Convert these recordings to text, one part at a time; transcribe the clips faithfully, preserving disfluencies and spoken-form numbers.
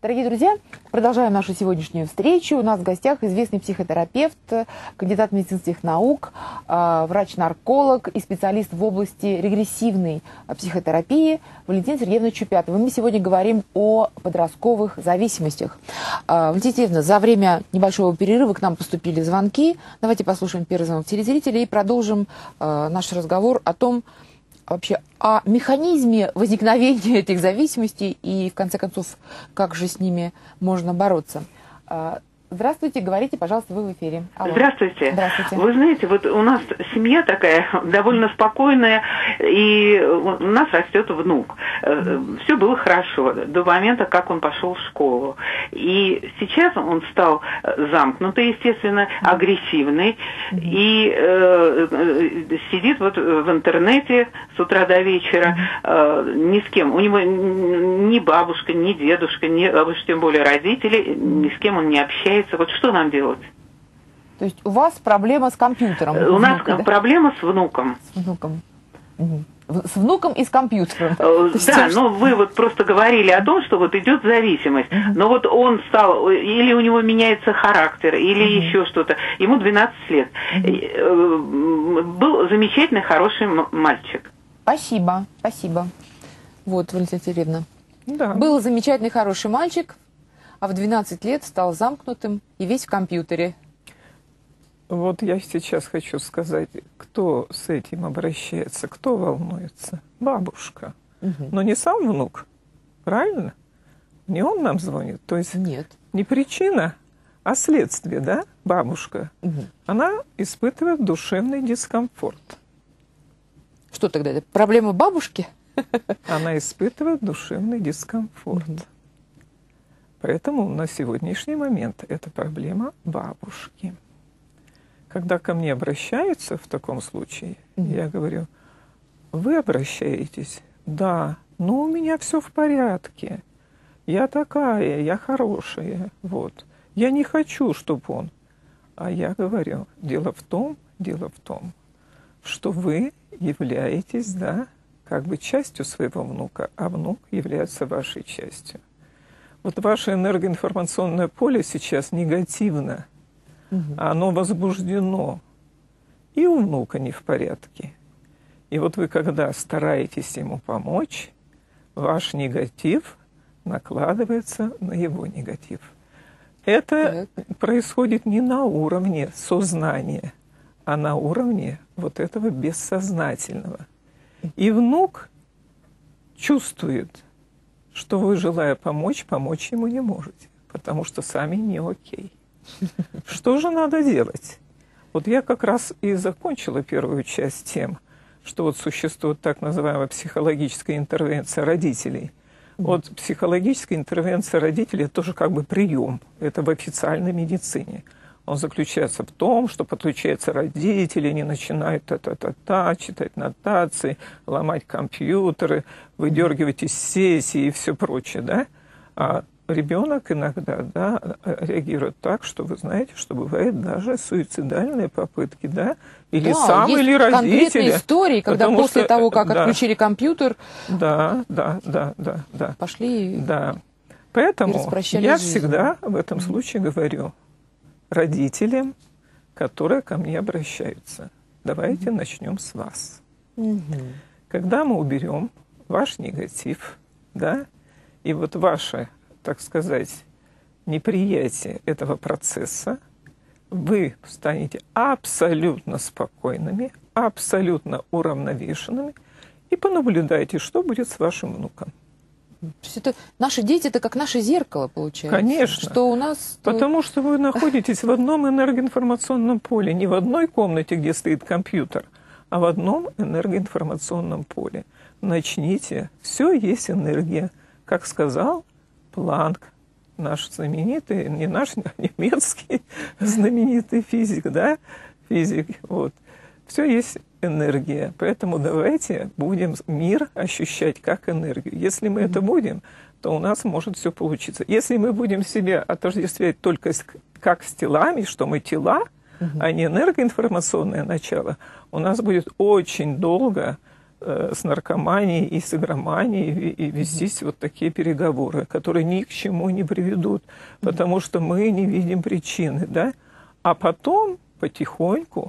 Дорогие друзья, продолжаем нашу сегодняшнюю встречу. У нас в гостях известный психотерапевт, кандидат медицинских наук, врач-нарколог и специалист в области регрессивной психотерапии Валентина Сергеевна Чупятова. Мы сегодня говорим о подростковых зависимостях. Валентина Сергеевна, за время небольшого перерыва к нам поступили звонки. Давайте послушаем первый звонок телезрителя и продолжим наш разговор о том, вообще о механизме возникновения этих зависимостей и, в конце концов, как же с ними можно бороться. Здравствуйте, говорите, пожалуйста, вы в эфире. Алло. Здравствуйте. Здравствуйте. Вы знаете, вот у нас семья такая довольно спокойная, и у нас растет внук. Все было хорошо до момента, как он пошел в школу. И сейчас он стал замкнутый, естественно, агрессивный, и э, сидит вот в интернете с утра до вечера, э, ни с кем. У него ни бабушка, ни дедушка, ни, а уж тем более родители, ни с кем он не общается. Вот что нам делать? То есть у вас проблема с компьютером? У нас внука, да? проблема с внуком. С внуком. Угу. С внуком и с компьютером. Да, но вы вот просто говорили о том, что вот идет зависимость. Uh-huh. Но вот он стал, или у него меняется характер, или uh-huh. еще что-то. Ему двенадцать лет. Uh-huh. Был замечательный, хороший мальчик. Спасибо, спасибо. Вот, Валентина Сергеевна. Да. Был замечательный, хороший мальчик, а в двенадцать лет стал замкнутым и весь в компьютере. Вот я сейчас хочу сказать, кто с этим обращается, кто волнуется? Бабушка. Угу. Но не сам внук, правильно? Не он нам звонит. То есть нет. Не причина, а следствие, да, бабушка? Угу. Она испытывает душевный дискомфорт. Что тогда? Это проблема бабушки? Она испытывает душевный дискомфорт. Угу. Поэтому на сегодняшний момент это проблема бабушки. Когда ко мне обращаются в таком случае, mm-hmm. я говорю, вы обращаетесь? Да, ну у меня все в порядке. Я такая, я хорошая. Вот. Я не хочу, чтобы он. А я говорю, дело в том, дело в том, что вы являетесь, да, как бы частью своего внука, а внук является вашей частью. Вот ваше энергоинформационное поле сейчас негативно, угу. оно возбуждено, и у внука не в порядке. И вот вы, когда стараетесь ему помочь, ваш негатив накладывается на его негатив. Это так. происходит не на уровне сознания, а на уровне вот этого бессознательного. И внук чувствует, что вы, желая помочь, помочь ему не можете, потому что сами не окей. Что же надо делать? Вот я как раз и закончила первую часть тем, что вот существует так называемая психологическая интервенция родителей. Вот психологическая интервенция родителей – это тоже как бы прием, это в официальной медицине. Он заключается в том, что подключаются родители, они начинают та-та-та-та, читать нотации, ломать компьютеры, выдергивать из сессии и все прочее, да? А ребенок иногда, да, реагирует так, что вы знаете, что бывает даже суицидальные попытки, да? Или да, сам, есть или родители. Конкретные истории, когда после что, того, как да, отключили компьютер, да, да, да, да, да. пошли да. Поэтому я жизнь. всегда в этом случае говорю родителям, которые ко мне обращаются. Давайте mm-hmm. начнем с вас. Mm-hmm. Когда мы уберем ваш негатив, да, и вот ваше, так сказать, неприятие этого процесса, вы станете абсолютно спокойными, абсолютно уравновешенными и понаблюдайте, что будет с вашим внуком. То есть это, наши дети – это как наше зеркало, получается? Конечно. Что у нас... Потому что вы находитесь в одном энергоинформационном поле, не в одной комнате, где стоит компьютер, а в одном энергоинформационном поле. Начните. Все есть энергия. Как сказал Планк, наш знаменитый, не наш, а немецкий знаменитый физик, да, физик, вот. Все есть энергия. Поэтому давайте будем мир ощущать как энергию. Если мы mm-hmm. это будем, то у нас может все получиться. Если мы будем себя отождествлять только с, как с телами, что мы тела, mm-hmm. а не энергоинформационное начало, у нас будет очень долго с наркоманией и с игроманией и вестись вот такие переговоры, которые ни к чему не приведут, потому что мы не видим причины, да? А потом потихоньку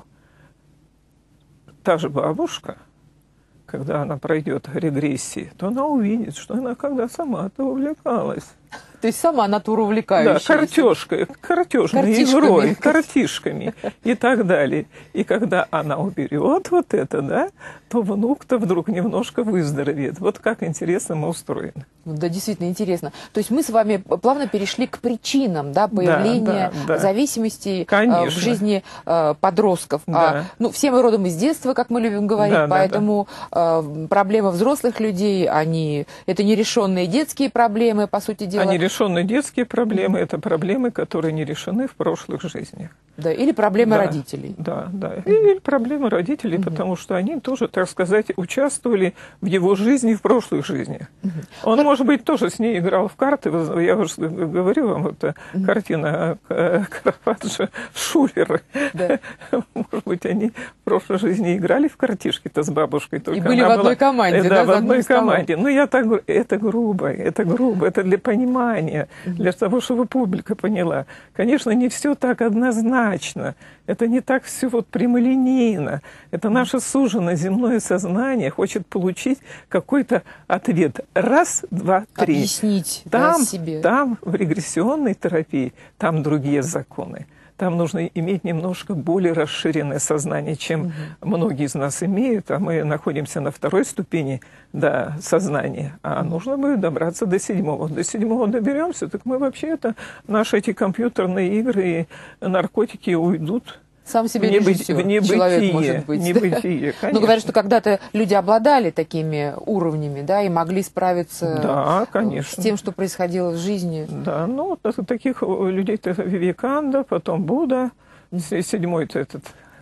та же бабушка, когда она пройдет регрессии, то она увидит, что она когда сама-то увлекалась. То есть сама натура увлекающаяся. Да, картежкой, картежной игрой, картишками и так далее. И когда она уберет вот это, да, то внук-то вдруг немножко выздоровеет. Вот как интересно мы устроены. Да, действительно интересно. То есть мы с вами плавно перешли к причинам, да, появления да, да, да. зависимости Конечно. в жизни э, подростков. Да. А, ну, все мы родом из детства, как мы любим говорить, да, поэтому да, да. Э, проблемы взрослых людей, они это нерешенные детские проблемы, по сути дела. А нерешенные детские проблемы – это проблемы, которые не решены в прошлых жизнях. Да, или проблемы да, родителей. Да, да. Или проблемы родителей, угу. потому что они тоже, так сказать, участвовали в его жизни в прошлых жизнях. Угу. Он, Но... может быть, тоже с ней играл в карты. Я уже говорю вам, вот угу. картина Караваджо Шулера. Да. Может быть, они в прошлой жизни играли в картишки-то с бабушкой. Только и были в одной была... команде, да, да, в одной столом. команде. Ну, я так говорю, это грубо, это грубо, это для понимания, угу. для того, чтобы публика поняла. Конечно, не все так однозначно. Это не так все вот прямолинейно. Это наше суженное земное сознание хочет получить какой-то ответ. Раз, два, три. Объяснить там, да, себе. Там в регрессионной терапии, там другие законы. Там нужно иметь немножко более расширенное сознание, чем угу. многие из нас имеют, а мы находимся на второй ступени да, сознания, а угу. нужно будет добраться до седьмого. До седьмого доберемся, так мы вообще это, наши эти компьютерные игры и наркотики уйдут. Сам себе не режиссер, быть, не человек бытие, может быть. Небытие, конечно. Но говорят, что когда-то люди обладали такими уровнями, да, и могли справиться да, конечно. с тем, что происходило в жизни. Да, ну, таких людей-то Вивекананда, потом Будда, седьмой-то этот...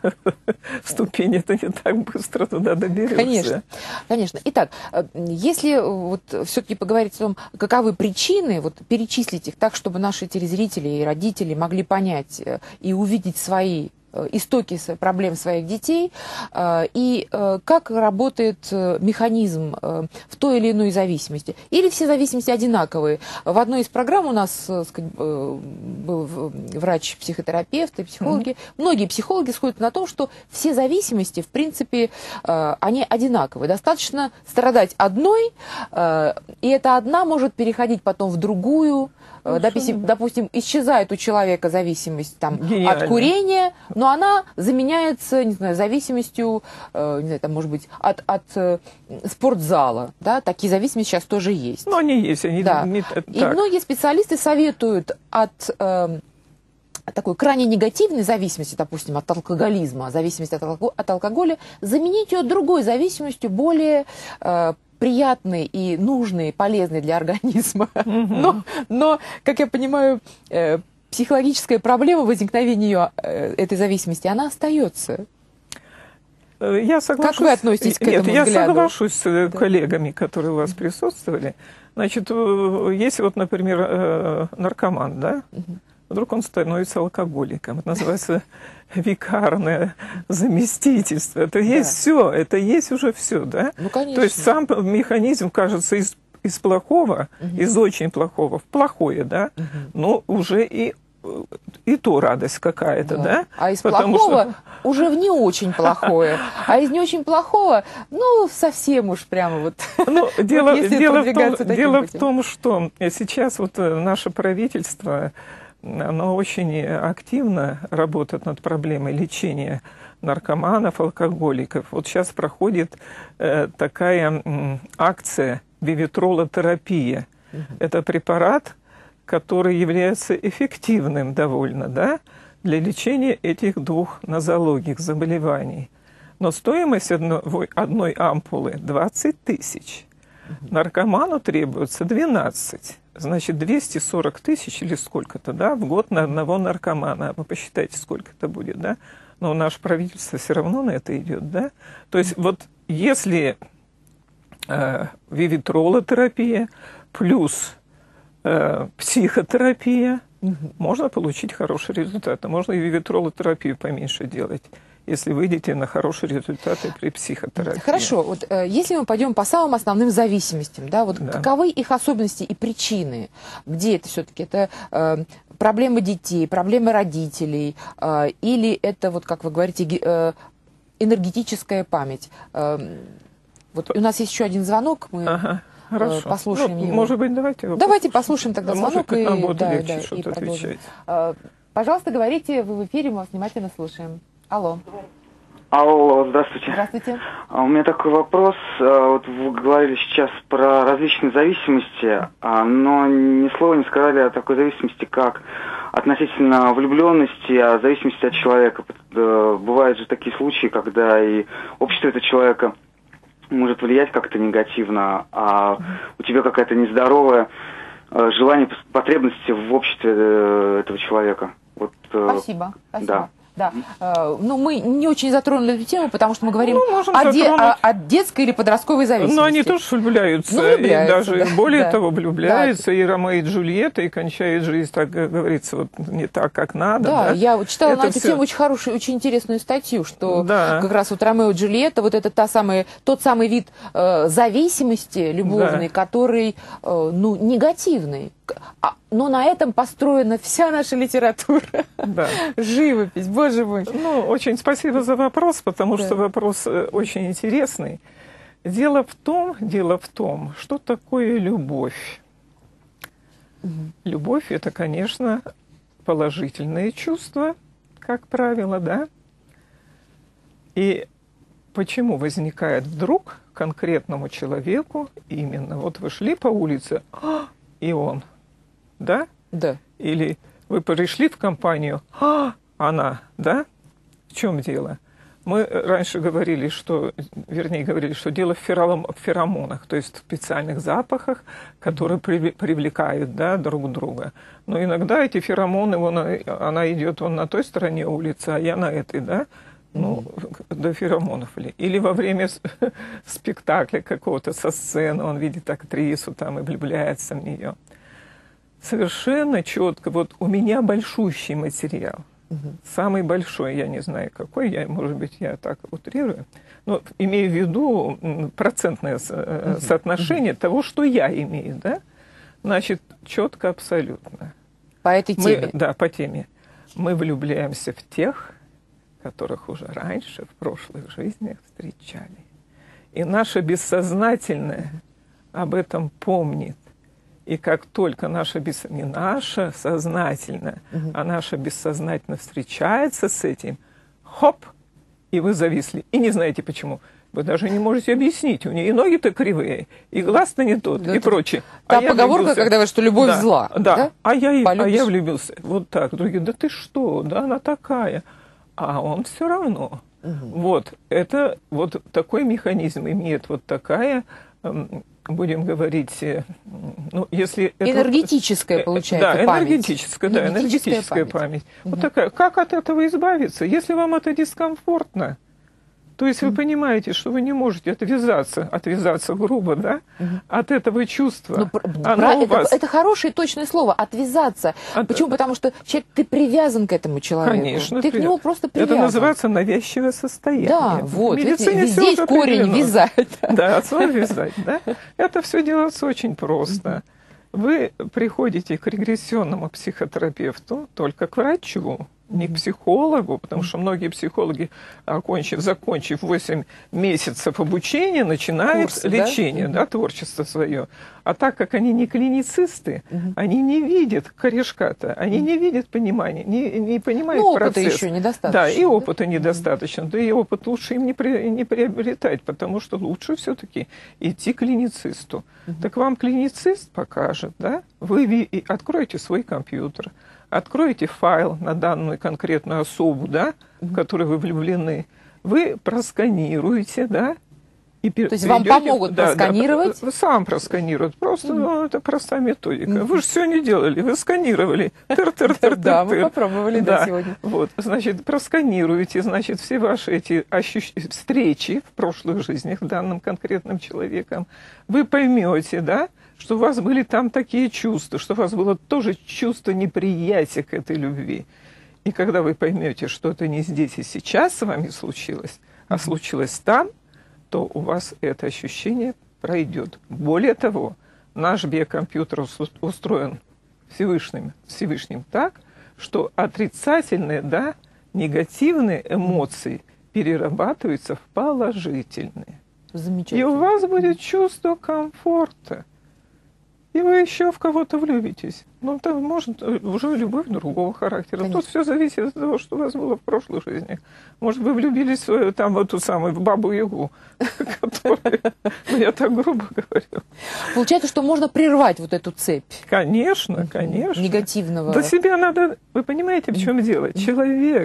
ступень, это не так быстро туда доберешься. Конечно, конечно. Итак, если вот все-таки поговорить о том, каковы причины, вот перечислить их так, чтобы наши телезрители и родители могли понять и увидеть свои истоки проблем своих детей, и как работает механизм в той или иной зависимости. Или все зависимости одинаковые. В одной из программ у нас был врач-психотерапевт и психологи. Mm-hmm. Многие психологи сходят на том, что все зависимости, в принципе, они одинаковые. Достаточно страдать одной, и эта одна может переходить потом в другую. Ну, допустим, допустим, исчезает у человека зависимость там, от курения, но она заменяется, не знаю, зависимостью, э, не знаю, там, может быть, от, от э, спортзала. Да? Такие зависимости сейчас тоже есть. Ну, они есть. Они да. не, И многие специалисты советуют от э, такой крайне негативной зависимости, допустим, от алкоголизма, зависимости от, алко от алкоголя, заменить ее другой зависимостью, более э, приятный и нужный, полезный для организма. Mm-hmm. но, но, как я понимаю, э, психологическая проблема возникновения ее, э, этой зависимости, она остается. Я соглашусь. Как вы относитесь к этому Нет, взгляду? Я соглашусь с да. коллегами, которые у вас присутствовали. Значит, если вот, например, наркоман, да, mm-hmm. вдруг он становится алкоголиком. Это называется викарное заместительство. Это да. есть все, это есть уже все, да? Ну, конечно. То есть сам механизм, кажется, из, из плохого, угу. из очень плохого в плохое, да? Угу. Но уже и, и то радость какая-то, да? да? А из Потому плохого что... уже в не очень плохое. А из не очень плохого, ну, совсем уж прямо вот. Ну, дело вот дело, в, том, дело в том, что сейчас вот наше правительство... Оно очень активно работает над проблемой лечения наркоманов, алкоголиков. Вот сейчас проходит э, такая э, акция вивитролотерапия. Угу. Это препарат, который является эффективным довольно, да, для лечения этих двух нозологих заболеваний. Но стоимость одной, одной ампулы двадцать тысяч. Угу. Наркоману требуется двенадцать. Значит, двести сорок тысяч или сколько-то, да, в год на одного наркомана. Вы посчитайте, сколько это будет, да? Но наше правительство все равно на это идет, да? То есть вот если э, вивитролотерапия плюс э, психотерапия, угу. можно получить хороший результат. Можно и вивитролотерапию поменьше делать. если выйдете на хорошие результаты при психотерапии. Хорошо, вот э, если мы пойдем по самым основным зависимостям, да, вот Да. каковы их особенности и причины? Где это все-таки? Это э, проблемы детей, проблемы родителей, э, или это, вот как вы говорите, ге- э, энергетическая память? Э, вот у нас есть еще один звонок, мы Ага, хорошо. послушаем Ну, его. Может быть, давайте его Давайте послушаем. послушаем тогда А звонок может, и, нам будет да, легче да, и что-то продолжим. отвечать. Э, Пожалуйста, говорите, вы в эфире, мы вас внимательно слушаем. Алло, Алло, здравствуйте. здравствуйте. А, У меня такой вопрос. А, Вот вы говорили сейчас про различные зависимости, а, но ни слова не сказали о такой зависимости, как относительно влюбленности, о зависимости от человека. Э, Бывают же такие случаи, когда и общество этого человека может влиять как-то негативно, а у тебя какая-то нездоровая э, желание, потребности в обществе э, этого человека. Вот, э, Спасибо, спасибо. да. Да. Э, ну, мы не очень затронули эту тему, потому что мы говорим Ну, можем о, де- затронуть. о- о детской или подростковой зависимости. Но они тоже влюбляются, Ну, влюбляются, и даже да, более да. того влюбляются, и Ромео и Джульетта, и кончает жизнь, так говорится, вот не так, как надо. Да, Да, я вот читала Это на эту всё. тему очень хорошую, очень интересную статью, что Да. как раз вот Ромео и Джульетта, вот это та самая, тот самый вид э, зависимости любовной, Да. который, э, ну, негативный. К- а- но на этом построена вся наша литература, Да. живопись, боже мой. Ну, очень спасибо за вопрос, потому Да. что вопрос э, очень интересный. Дело в том, дело в том, что такое любовь. Любовь – это, конечно, положительные чувства, как правило, да? И почему возникает вдруг конкретному человеку именно? Вот вы шли по улице, а, и он, да? Да. Или вы пришли в компанию, а, она, да? В чем дело? Мы раньше говорили, что, вернее, говорили, что дело в фером- в феромонах, то есть в специальных запахах, которые при- привлекают, да, друг друга. Но иногда эти феромоны, вон, она идет вон на той стороне улицы, а я на этой, да? Ну, до феромонов ли. Или во время с- спектакля какого-то со сцены он видит актрису там и влюбляется в нее. Совершенно четко. Вот у меня большущий материал. Самый большой, я не знаю какой, я, может быть, я так утрирую, но имею в виду м, процентное со- э, соотношение того, что я имею, да? Значит, четко абсолютно. По этой Мы, теме. да, по теме. Мы влюбляемся в тех, которых уже раньше, в прошлых жизнях встречали. И наше бессознательное об этом помнит. И как только наше бес... не наше сознательное, Мгм. а наше бессознательно встречается с этим, хоп, и вы зависли. И не знаете почему. Вы даже не можете объяснить. У нее и ноги-то кривые, и глаз-то не тот, Да, и это прочее. Та я поговорка, влюбился. когда вы, что любовь Да, зла. Да, Да? А, я, и- а Полюбишь. я влюбился. Вот так. Другие, да ты что, да она такая. А он все равно. Вот, это вот такой механизм имеет вот такая, эм, будем говорить, э, ну, если... это Энергетическая, вот, э, получается, да, память. энергетическая, да, Энергетическая энергетическая память. память. Вот такая. Как от этого избавиться? Если вам это дискомфортно, то есть вы понимаете, что вы не можете отвязаться, отвязаться грубо, да, от этого чувства. Ну, пр- Оно пра- у это, вас- это хорошее точное слово отвязаться. От- Почему? Потому что человек, ты привязан к этому человеку. Конечно. Ты к привет. нему просто привязан. Это называется навязчивое состояние. Да, В вот. Видите, медицине всё здесь уже корень определено. вязать. Да, отсюда вязать, да. Это все делается очень просто. Вы приходите к регрессионному психотерапевту, только к врачу, не к психологу, потому что многие психологи, окончив, закончив восемь месяцев обучения, начинают Курсы, да? лечение, да, творчество свое. А так как они не клиницисты, они не видят корешка-то, они не видят понимания, не, не понимают Ну, опыта процесс. еще недостаточно. Да, и да? опыта недостаточно. Да и опыт лучше им не, при- не приобретать, потому что лучше все-таки идти к клиницисту. Так вам клиницист покажет, да? Вы ви- и откроете свой компьютер, откроете файл на данную конкретную особу, да, в которой вы влюблены, вы просканируете, да, и пер- То есть вам перейдете- помогут да, да, просканировать? вы сам просканируют. Просто ну, это простая методика. Вы же все не делали, вы сканировали. Тыр-тыр-тыр-тыр-тыр. Да, мы попробовали, да, сегодня. Вот, значит, просканируете, значит, все ваши эти ощущ... встречи в прошлых жизнях с данным конкретным человеком. Вы поймете, да, что у вас были там такие чувства, что у вас было тоже чувство неприятия к этой любви. И когда вы поймете, что это не здесь и сейчас с вами случилось, а случилось там, то у вас это ощущение пройдет. Более того, наш биокомпьютер устроен Всевышним, Всевышним так, что отрицательные, да, негативные эмоции перерабатываются в положительные. Замечательно. И у вас будет чувство комфорта. И вы еще в кого-то влюбитесь. Ну, там может уже любовь другого характера. Конечно. Тут все зависит от того, что у вас было в прошлой жизни. Может, вы влюбились в свою, там, в эту самую, в Бабу-Ягу, которая... Я так грубо говорю. Получается, что можно прервать вот эту цепь. Конечно, конечно. Негативного. До себя надо... Вы понимаете, в чем дело? Человек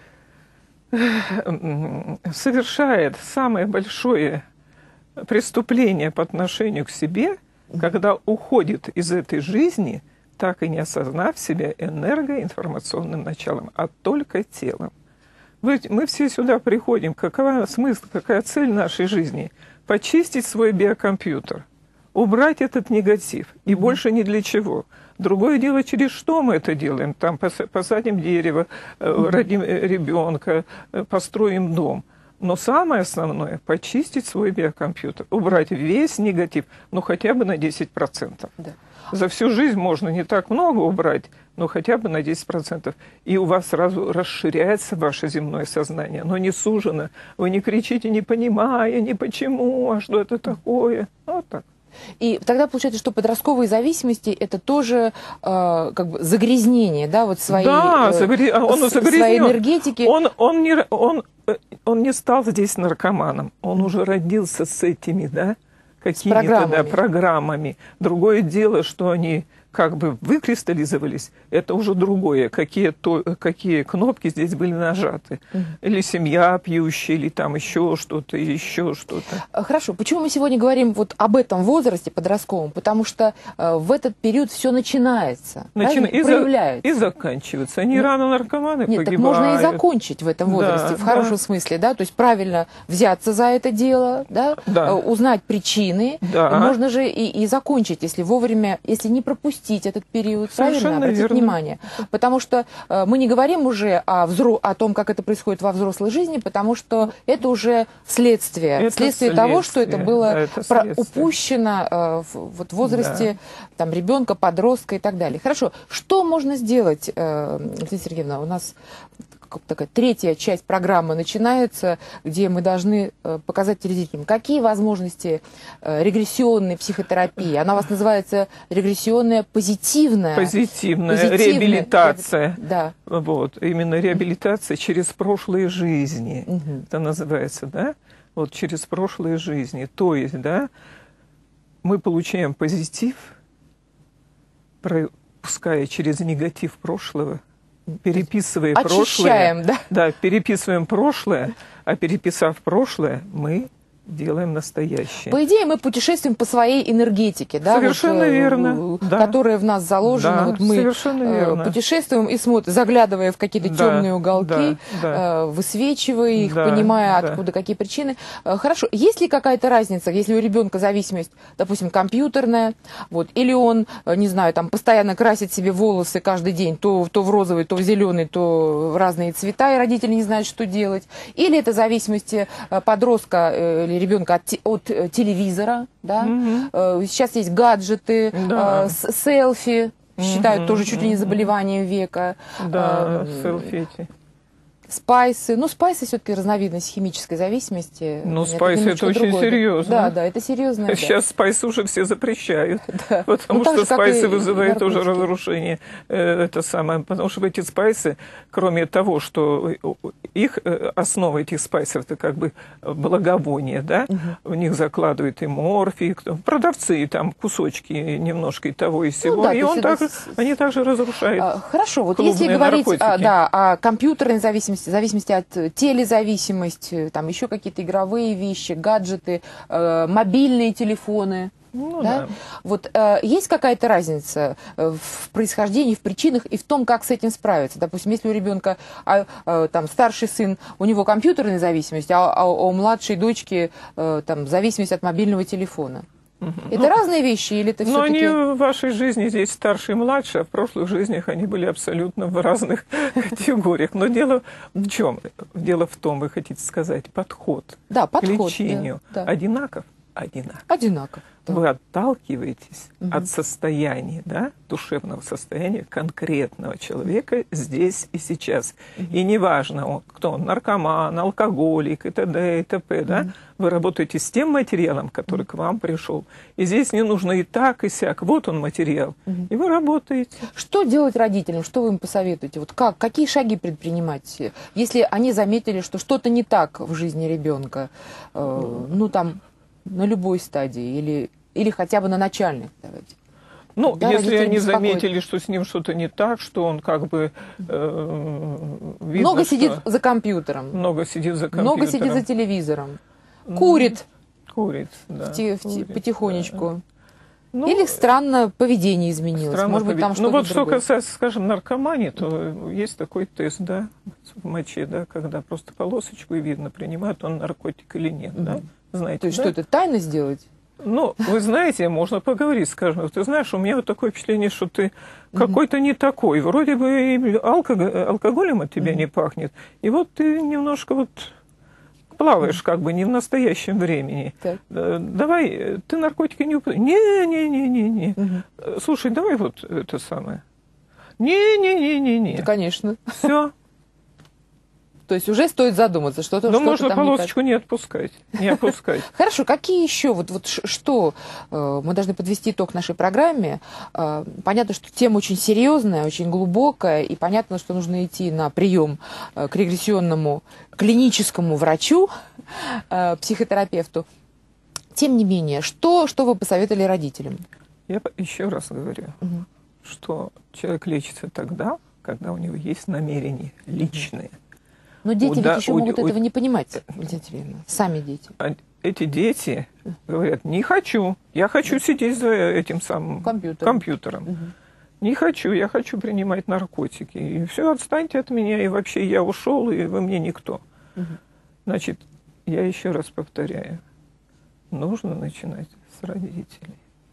совершает самое большое преступление по отношению к себе, когда уходит из этой жизни, так и не осознав себя энергоинформационным началом, а только телом. Вы, мы все сюда приходим. Какова смысл, какая цель нашей жизни? Почистить свой биокомпьютер, убрать этот негатив. И mm-hmm. больше ни для чего. Другое дело, через что мы это делаем. Там посадим дерево, mm-hmm. родим ребенка, построим дом. Но самое основное – почистить свой биокомпьютер, убрать весь негатив, ну хотя бы на десять процентов. Да. За всю жизнь можно не так много убрать, но хотя бы на десять процентов. И у вас сразу расширяется ваше земное сознание, но не сужено. Вы не кричите, не понимая, не почему, а что это такое. Вот так. И тогда получается, что подростковые зависимости это тоже э, как бы загрязнение, да, вот своей, да, э, загре... он с, своей энергетики. Он, он, не, он, он не стал здесь наркоманом, он уже родился с этими, да, какими-то программами. Да, программами. Другое дело, что они как бы выкристаллизовались, это уже другое, какие, то, какие кнопки здесь были нажаты. Угу. Или семья пьющая, или там еще что-то, еще что-то. Хорошо, почему мы сегодня говорим вот об этом возрасте подростковом? Потому что э, в этот период все начинается, Начина... и проявляется. За... И заканчивается. Они ну, рано наркоманы нет, погибают. Так можно и закончить в этом возрасте, да, в хорошем да. смысле, да, то есть правильно взяться за это дело, да, да. Э, узнать причины, да. можно же и, и закончить, если вовремя, если не пропустить этот период, совершенно правильно, обратить верно. внимание. Потому что э, мы не говорим уже о, взро... о том, как это происходит во взрослой жизни, потому что это уже следствие. Это следствие, следствие того, что это было это про... упущено э, в, вот, в возрасте да. там, ребенка, подростка и так далее. Хорошо, что можно сделать, э, Елена Сергеевна, у нас такая третья часть программы начинается, где мы должны э, показать телезрителям, какие возможности э, регрессионной психотерапии. Она у вас называется регрессионная позитивная. Позитивная, позитивная реабилитация. Да. Вот, именно реабилитация через прошлые жизни. Угу. Это называется, да? Вот через прошлые жизни. То есть, да, мы получаем позитив, пропуская через негатив прошлого, переписывая очищаем, прошлое, да? Да, переписываем прошлое, а переписав прошлое, мы делаем настоящее. По идее, мы путешествуем по своей энергетике, да, совершенно вот, верно, да. которая в нас заложена. Да, вот мы совершенно верно. Путешествуем и смотрим, заглядывая в какие-то да, темные уголки, да, да. высвечивая их, да, понимая, да. откуда какие причины. Хорошо, есть ли какая-то разница, если у ребенка зависимость, допустим, компьютерная, вот, или он, не знаю, там постоянно красит себе волосы каждый день, то, то в розовый, то в зеленый, то в разные цвета, и родители не знают, что делать, или это зависимость подростка или ребенка от, от телевизора, да? Mm-hmm. Сейчас есть гаджеты, да. э, селфи, mm-hmm. считают тоже чуть ли не mm-hmm. заболеванием века. Да, э, селфи эти. Спайсы. Ну, спайсы все-таки разновидность химической зависимости. Ну, спайсы это очень другое. Серьезно. Да, да, это серьезно. Сейчас да. спайсы уже все запрещают. Да. Потому ну, что спайсы вызывают наркотики. уже разрушение. Это самое. Потому что эти спайсы, кроме того, что их основа этих спайсов это как бы благовоние, да, угу. в них закладывают и морфий, продавцы там кусочки немножко и того и сего. Ну, да, и он так, это... они также разрушают. А, хорошо, вот если говорить а, да, о компьютерной зависимости, зависимости от телезависимости, там еще какие-то игровые вещи, гаджеты, э, мобильные телефоны. Ну, да? Да. Вот, э, есть какая-то разница в происхождении, в причинах и в том, как с этим справиться? Допустим, если у ребенка а, а, там, старший сын, у него компьютерная зависимость, а, а у младшей дочки а, там, зависимость от мобильного телефона. Это ну, разные вещи или это но все-таки... они в вашей жизни здесь старше и младше, а в прошлых жизнях они были абсолютно в разных категориях. Но дело в чем? Дело в том, вы хотите сказать, подход, да, подход к лечению да, да. одинаков? Одинаков. Одинаков. Да. Вы отталкиваетесь угу. от состояния, да, душевного состояния конкретного человека здесь и сейчас. Угу. И неважно, он, кто он, наркоман, алкоголик и т.д. и т.п., да, угу. вы работаете с тем материалом, который угу. к вам пришел. И здесь не нужно и так, и сяк. Вот он материал. Угу. И вы работаете. Что делать родителям? Что вы им посоветуете? Вот как, какие шаги предпринимать, если они заметили, что что-то не так в жизни ребенка? Э, ну, там... на любой стадии или, или хотя бы на начальных, давайте. Ну, да, если они беспокоит. заметили, что с ним что-то не так, что он как бы э, видно, много сидит что за компьютером. Много сидит за компьютером. Много сидит за телевизором. Курит. Курит, да. В те, в курит, те, потихонечку. Да. Ну, или странно поведение изменилось. Странно Может быть, там поведение. что-то Ну вот другое. что касается, скажем, наркомании, то есть такой тест, да, в моче, да, когда просто полосочку и видно, принимает он наркотик или нет, угу. да. Знаете, то есть да? что это, тайно сделать? Ну, вы знаете, можно поговорить, скажем, ты знаешь, у меня вот такое впечатление, что ты угу. какой-то не такой, вроде бы и алкоголь, алкоголем от тебя угу. не пахнет, и вот ты немножко вот плаваешь как бы не в настоящем времени. Так. Давай, ты наркотики не употребляешь? Не-не-не-не-не. Угу. Слушай, давай вот это самое. Не-не-не-не-не. Да, конечно. Все. То есть уже стоит задуматься, что-то Ну, что-то можно там полосочку не, не отпускать. Не отпускать. Хорошо, какие еще, вот, вот что, мы должны подвести итог нашей программе. Понятно, что тема очень серьезная, очень глубокая, и понятно, что нужно идти на прием к регрессионному клиническому врачу, психотерапевту. Тем не менее, что, что вы посоветовали родителям? Я еще раз говорю, угу. что человек лечится тогда, когда у него есть намерения личные. Но дети Уда, ведь еще уд, могут уд, этого не понимать, Екатерина. Сами дети. Эти дети говорят, не хочу, я хочу сидеть за этим самым компьютером. компьютером. Угу. Не хочу, я хочу принимать наркотики. И все, отстаньте от меня, и вообще я ушел, и вы мне никто. Угу. Значит, я еще раз повторяю, нужно начинать с родителей.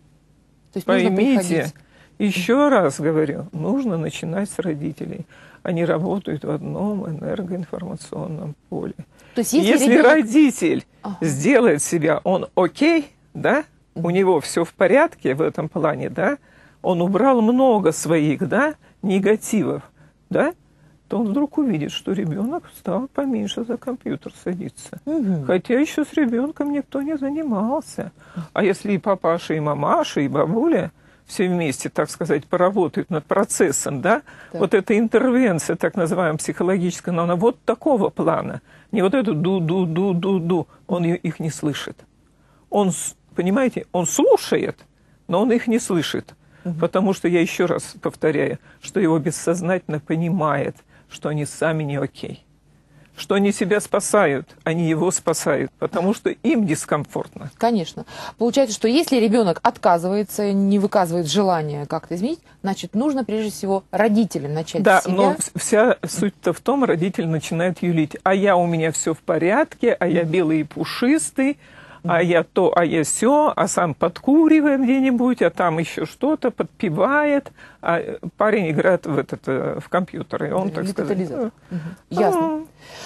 То есть поймите, еще раз говорю, нужно начинать с родителей. Они работают в одном энергоинформационном поле. То есть если если ребенок... родитель ага. сделает себя, он окей, да, у него все в порядке в этом плане, да, он убрал много своих, да, негативов, да, то он вдруг увидит, что ребенок стал поменьше за компьютер садиться. Угу. Хотя еще с ребенком никто не занимался. А если и папаша, и мамаша, и бабуля все вместе, так сказать, поработают над процессом, да, так. вот эта интервенция, так называемая психологическая, но она вот такого плана. Не вот это ду-ду-ду-ду-ду, он их не слышит. Он, понимаете, он слушает, но он их не слышит. Угу. Потому что, я еще раз повторяю, что его бессознательно понимает, что они сами не окей. Что они себя спасают, они его спасают, потому что им дискомфортно. Конечно. Получается, что если ребенок отказывается, не выказывает желания как-то изменить, значит, нужно прежде всего родителям начать да, с себя. Да, но вся суть-то в том, родитель начинает юлить. А я, у меня все в порядке, а я белый и пушистый, а я то, а я сё, а сам подкуривает где-нибудь, а там еще что-то, подпевает, а парень играет в, этот, в компьютер, и он, так сказать... Угу. Ясно.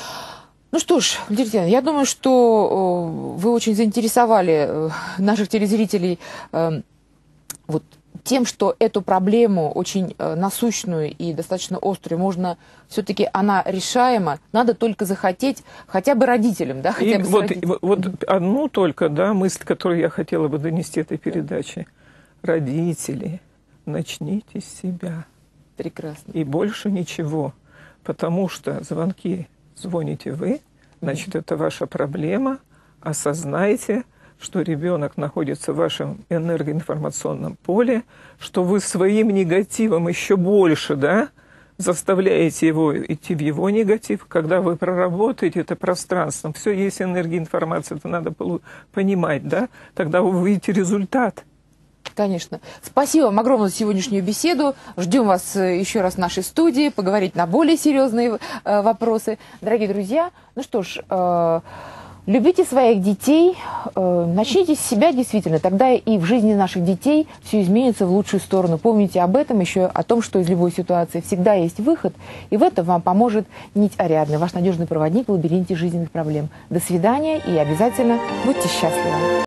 Ну что ж, Екатерина, я думаю, что вы очень заинтересовали наших телезрителей вот тем, что эту проблему очень насущную и достаточно острую, можно все-таки она решаема, надо только захотеть хотя бы родителям, да, хотя и бы вот, родителям. Вот mm-hmm. одну только, да, мысль, которую я хотела бы донести этой передаче. Родители, начните с себя. Прекрасно. И больше ничего, потому что звонки звоните вы, значит, mm-hmm. это ваша проблема, осознайте, что ребенок находится в вашем энергоинформационном поле, что вы своим негативом еще больше, да, заставляете его идти в его негатив. Когда вы проработаете это пространством, все есть энергия, информация, это надо понимать, да, тогда вы увидите результат. Конечно. Спасибо вам огромное за сегодняшнюю беседу. Ждем вас еще раз в нашей студии, поговорить на более серьезные э, вопросы. Дорогие друзья, ну что ж... Э, Любите своих детей, э, начните с себя действительно, тогда и в жизни наших детей все изменится в лучшую сторону. Помните об этом, еще о том, что из любой ситуации всегда есть выход, и в этом вам поможет нить Ариадны, ваш надежный проводник в лабиринте жизненных проблем. До свидания и обязательно будьте счастливы.